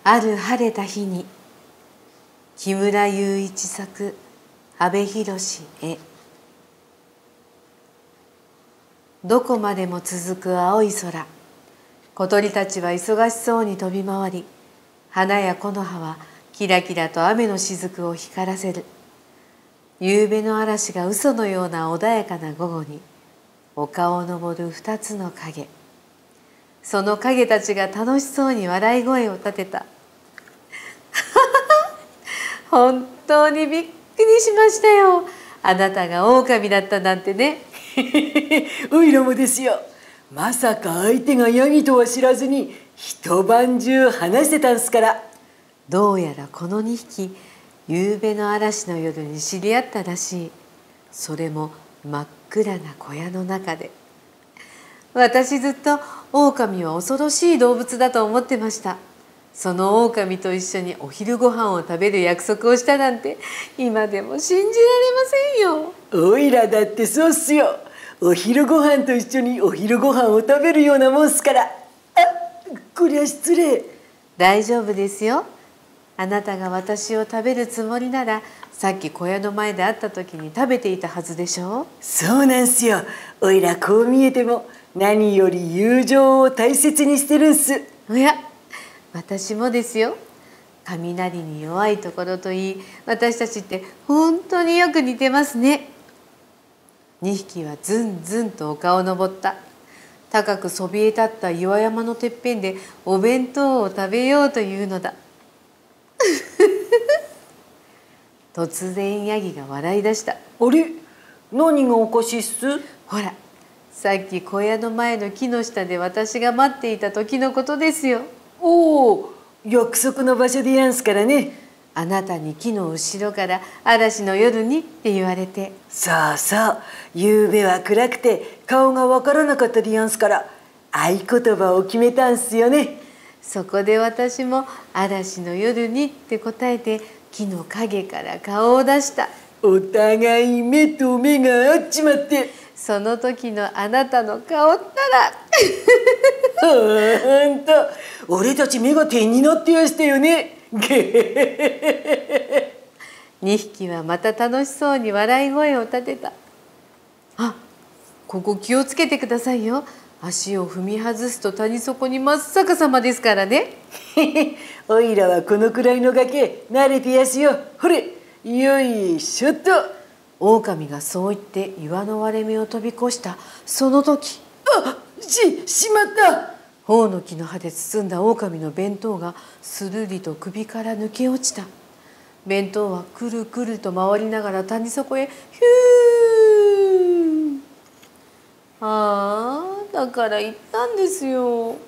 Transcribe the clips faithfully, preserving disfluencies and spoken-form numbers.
ある晴れた日に、木村雄一作阿部寛絵。どこまでも続く青い空。小鳥たちは忙しそうに飛び回り、花や木の葉はキラキラと雨の雫を光らせる。夕べの嵐が嘘のような穏やかな午後に、丘を登る二つの影。その影たちが楽しそうに笑い声を立てた。本当にびっくりしましたよ。あなたが狼だったなんてね。 おいらもですよ。まさか相手がヤギとは知らずに一晩中話してたんすから。 どうやらこのにひき、夕べの嵐の夜に知り合ったらしい。それも真っ暗な小屋の中で。私ずっと狼は恐ろしい動物だと思ってました。その狼と一緒にお昼ご飯を食べる約束をしたなんて今でも信じられませんよ。 おいらだってそうっすよ。お昼ご飯と一緒にお昼ご飯を食べるようなもんっすから。あ、こりゃ失礼。 大丈夫ですよ。あなたが私を食べるつもりなら、さっき小屋の前で会った時に食べていたはずでしょう。 そうなんすよ。おいらこう見えても何より友情を大切にしてるんす。 おや、私もですよ。雷に弱いところといい、私たちって本当によく似てますね。にひきはずんずんと丘を登った。高くそびえ立った岩山のてっぺんでお弁当を食べようというのだ。突然ヤギが笑い出した。 あれ、何がおかしいっす？ ほら、さっき小屋の前の木の下で私が待っていた時のことですよ。 おお、約束の場所でやんすからね。 あなたに木の後ろから嵐の夜にって言われて。 そうそう、夕べは暗くて顔がわからなかったでやんすから、合言葉を決めたんすよね。 そこで私も嵐の夜にって答えて木の陰から顔を出した。 お互い目と目が合っちまって、 その時のあなたの顔ったらほんと俺たち目が点になってやしたよね。 にひきはまた楽しそうに笑い声を立てた。あ、ここ気をつけてくださいよ。足を踏み外すと谷底に真っ逆さまですからね。 おいらはこのくらいの崖慣れてやすよ。ほれ、よいしょっと。 狼がそう言って岩の割れ目を飛び越したその時、 あ、し、しまった。 頬の木の葉で包んだ狼の弁当がするりと首から抜け落ちた。弁当はくるくると回りながら谷底へヒュー。ああ、だから言ったんですよ。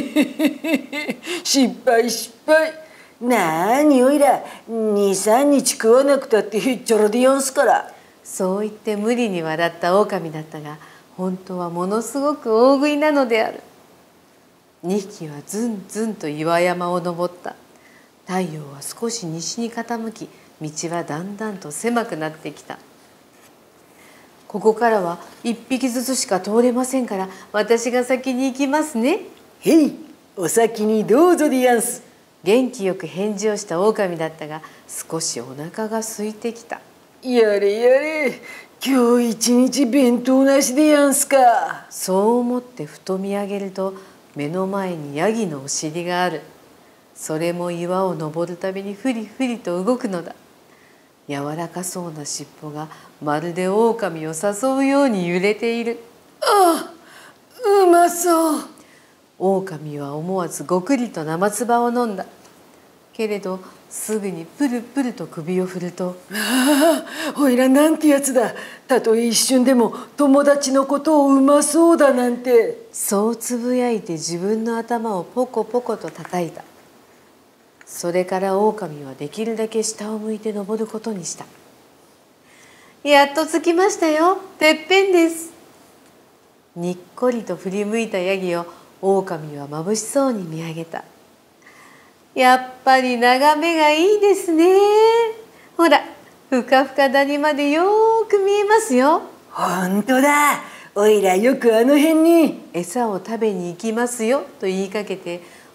失敗失敗。なーにおいらにさんにち食わなくたってへっちゃらでやんすから。 そう言って無理に笑った狼だったが、本当はものすごく大食いなのである。にひきはずんずんと岩山を登った。太陽は少し西に傾き、道はだんだんと狭くなってきた。ここからは一匹ずつしか通れませんから、私が先に行きますね。 へい、お先にどうぞでやんす。 元気よく返事をした狼だったが、少しお腹が空いてきた。 やれやれ、今日一日弁当なしでやんすか。 そう思ってふと見上げると、目の前にヤギのお尻がある。それも岩を登るたびにふりふりと動くのだ。柔らかそうな尻尾がまるで狼を誘うように揺れている。 ああ、うまそう。 狼は思わずごくりと生唾を飲んだ。けれどすぐにプルプルと首を振ると、 ああ、おいらなんてやつだ。たとえ一瞬でも友達のことをうまそうだなんて。 そうつぶやいて自分の頭をポコポコと叩いた。それから狼はできるだけ下を向いて登ることにした。やっと着きましたよ。てっぺんです。にっこりと振り向いたヤギを狼はまぶしそうに見上げた。やっぱり眺めがいいですね。ほら、ふかふか谷までよーく見えますよ。 ほんとだ。おいらよくあの辺に餌を食べに行きますよと言いかけて、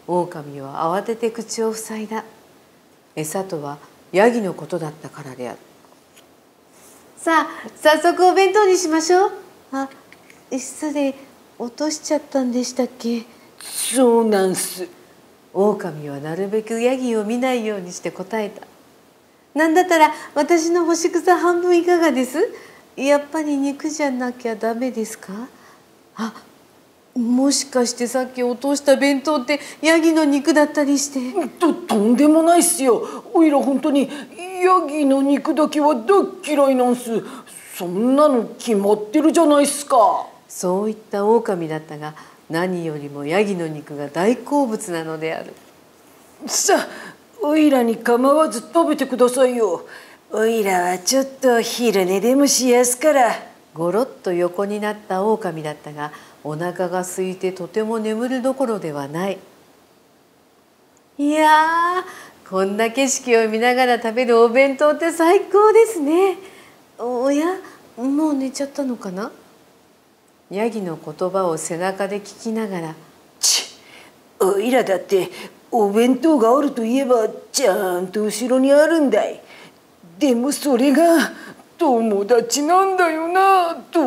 狼は慌てて口を塞いだ。餌とはヤギのことだったからである。さあ早速お弁当にしましょう。あ、失礼、落としちゃったんでしたっけ。 そうなんす。 狼はなるべくヤギを見ないようにして答えた。なんだったら私の干し草半分いかがです？やっぱり肉じゃなきゃダメですか？あ、もしかしてさっき落とした弁当ってヤギの肉だったりして。 ととんでもないっすよ。おいら本当にヤギの肉だけは大っ嫌いなんす。そんなの決まってるじゃないっすか。 そういった狼だったが、何よりもヤギの肉が大好物なのである。 さあ、おいらに構わず食べてくださいよ。おいらはちょっと昼寝でもしやすから。 ごろっと横になった狼だったが、お腹が空いてとても眠るどころではない。いやー、こんな景色を見ながら食べるお弁当って最高ですね。おや、もう寝ちゃったのかな。ヤギの言葉を背中で聞きながら、 ちおいらだってお弁当があるといえばちゃんと後ろにあるんだい。でもそれが友達なんだよなと。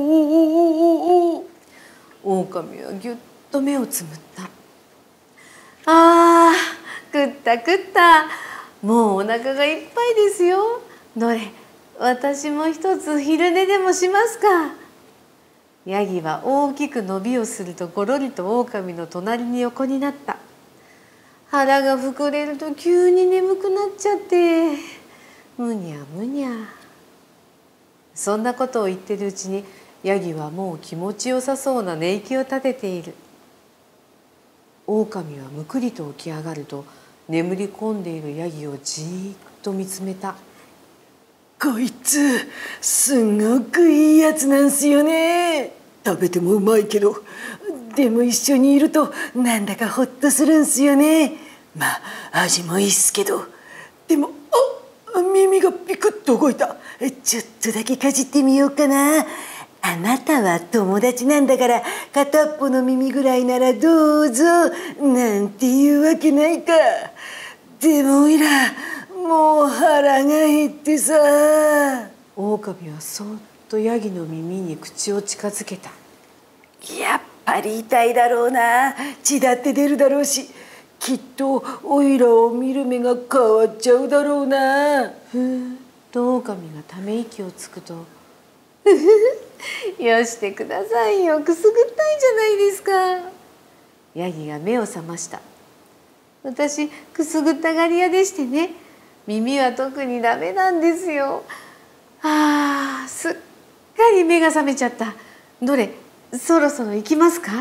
狼はぎゅっと目をつむった。あー、食った食った。もうお腹がいっぱいですよ。どれ、私も一つ昼寝でもしますか。ヤギは大きく伸びをするとごろりと狼の隣に横になった。腹が膨れると急に眠くなっちゃって、むにゃむにゃ。そんなことを言ってるうちにヤギはもう気持ちよさそうな寝息を立てている。狼はむくりと起き上がると眠り込んでいるヤギをじーっと見つめた。 こいつすごくいいやつなんすよね。食べてもうまいけど、でも一緒にいるとなんだかホッとするんすよね。まあ味もいいっすけど、でもあ耳がピクッと動いた。ちょっとだけかじってみようかな。あなたは友達なんだから片っぽの耳ぐらいならどうぞなんていうわけないか。でもおいらもう腹が減ってさ。 狼はそっとヤギの耳に口を近づけた。 やっぱり痛いだろうな。血だって出るだろうし、きっとおいらを見る目が変わっちゃうだろうな。 ふーっと狼がため息をつくと、ふふふ、よしてくださいよ、くすぐったいじゃないですか。ヤギが目を覚ました。私くすぐったがり屋でしてね、耳は特にダメなんですよ。あー、すっかり目が覚めちゃった。どれ、そろそろ行きますか。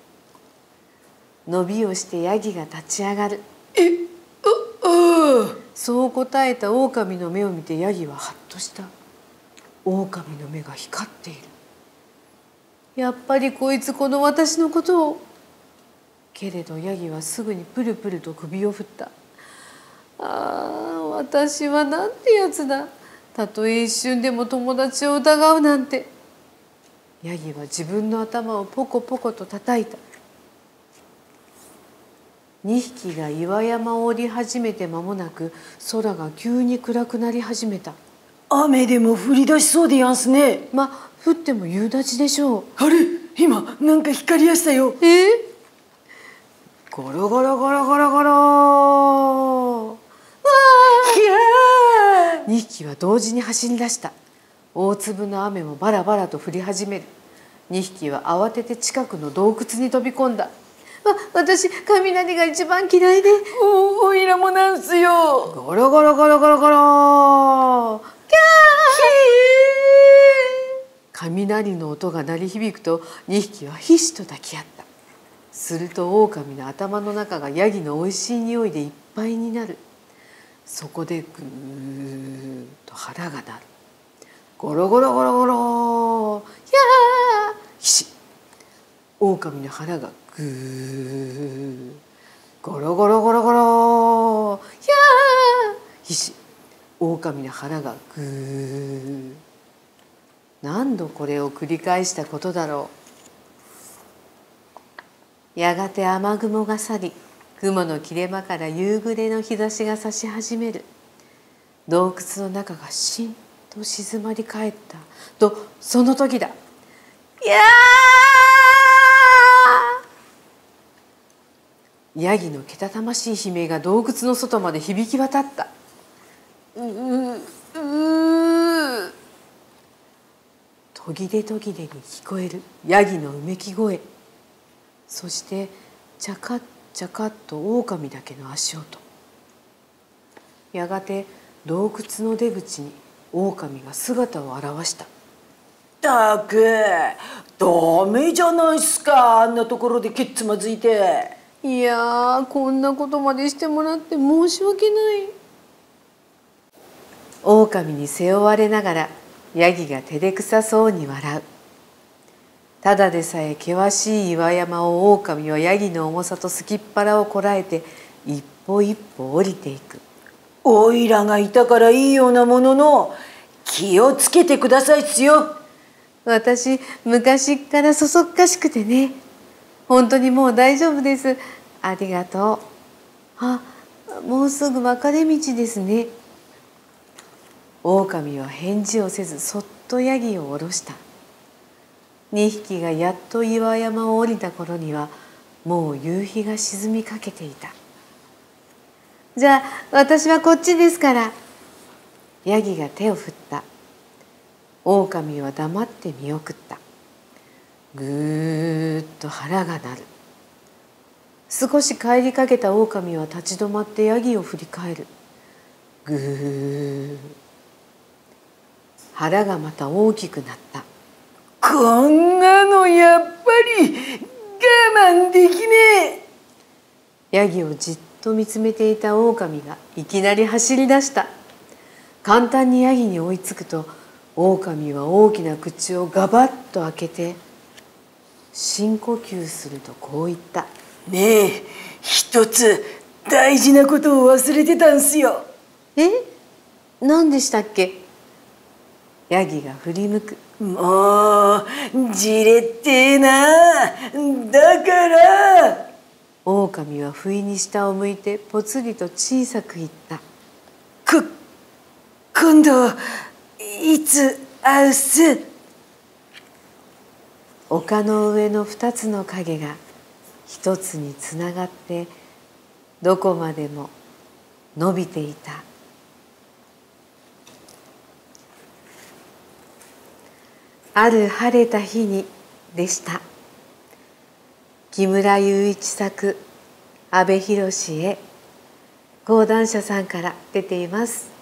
伸びをしてヤギが立ち上がる。 え、ああ。 そう答えた狼の目を見てヤギはハッとした。狼の目が光っている。やっぱりこいつこの私のことを。けれどヤギはすぐにプルプルと首を振った。ああ、私はなんてやつだ。たとえ一瞬でも友達を疑うなんて。ヤギは自分の頭をポコポコと叩いた。にひきが岩山を降り始めて間もなく空が急に暗くなり始めた。 雨でも降り出しそうでやんすね。 ま、降っても夕立でしょう。 あれ、今なんか光りやしたよ。 えー、ゴロゴロゴロゴロゴロ。わあ！にひきは同時に走り出した。大粒の雨もバラバラと降り始める。にひきは慌てて近くの洞窟に飛び込んだ。わ、私雷が一番嫌いで。 お、おいらもなんすよ。 ゴロゴロゴロゴロゴロ。キャー！雷の音が鳴り響くとにひきはひしと抱き合った。すると狼の頭の中がヤギのおいしい匂いでいっぱいになる。そこでぐーっと腹が鳴る。ゴロゴロゴロゴロ。ひゃー！ひし。狼の腹がぐー。ゴロゴロゴロゴロ。ひゃー！ひし。狼の腹がぐー。何度これを繰り返したことだろう。やがて雨雲が去り、 雲の切れ間から夕暮れの日差しが差し始める。洞窟の中がしんと静まり返ったと、その時だ。いやー！ヤギのけたたましい悲鳴が洞窟の外まで響き渡った。うううう途切れ途切れに聞こえるヤギのうめき声。そしてチャカッチャカッと狼だけの足音。やがて洞窟の出口に狼が姿を現した。 たく、ダメじゃないっすか、あんなところでけっつまずいて。 いやー、こんなことまでしてもらって申し訳ない。狼に背負われながらヤギが照れくさそうに笑う。ただでさえ険しい岩山を狼はヤギの重さとすきっ腹をこらえて一歩一歩降りていく。 おいらがいたからいいようなものの、気をつけてくださいっすよ。 私昔っからそそっかしくてね。本当にもう大丈夫です。ありがとう。あ、もうすぐ分かれ道ですね。狼は返事をせずそっとヤギを下ろした。にひきがやっと岩山を降りた頃にはもう夕日が沈みかけていた。じゃあ私はこっちですから。ヤギが手を振った。狼は黙って見送った。ぐーっと腹が鳴る。少し帰りかけた狼は立ち止まってヤギを振り返る。ぐー。腹がまた大きくなった。 こんなのやっぱり我慢できねえ。 ヤギをじっと見つめていた狼がいきなり走り出した。簡単にヤギに追いつくと、狼は大きな口をガバッと開けて深呼吸するとこう言った。 ねえ、一つ大事なことを忘れてたんすよ。 え？何でしたっけ？ヤギが振り向く。 もうじれってえな。だから狼は不意に下を向いてぽつりと小さく言った。 こ今度いつ会うっす。 丘の上の二つの影が一つにつながってどこまでも伸びていた。ある晴れた日にでした。木村雄一作、阿部寛へ講談社さんから出ています。